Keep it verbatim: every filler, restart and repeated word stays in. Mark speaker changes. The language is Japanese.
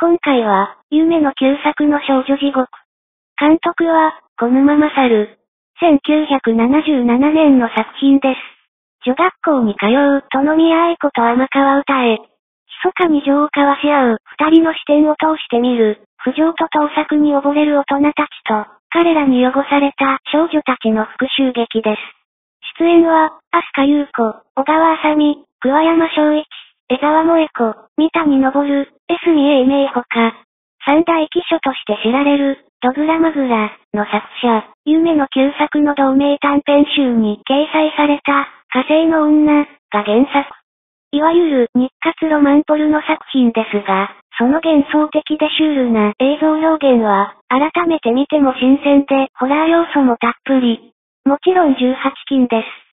Speaker 1: 今回は、夢の旧作の少女地獄。監督は、小沼勝。せんきゅうひゃくななじゅうななねんの作品です。女学校に通う、殿宮愛子と天川歌へ。密かに情を交わし合う、二人の視点を通して見る、不情と盗作に溺れる大人たちと、彼らに汚された少女たちの復讐劇です。出演は、飛鳥優子、小川あさみ、桑山翔一、江沢萌子、三谷昇、江角英明ほか、三大奇書として知られる、ドグラマグラの作者、夢の旧作の同名短編集に掲載された、火星の女が原作。いわゆる日活ロマンポルノ作品ですが、その幻想的でシュールな映像表現は、改めて見ても新鮮でホラー要素もたっぷり。もちろんじゅうはち禁です。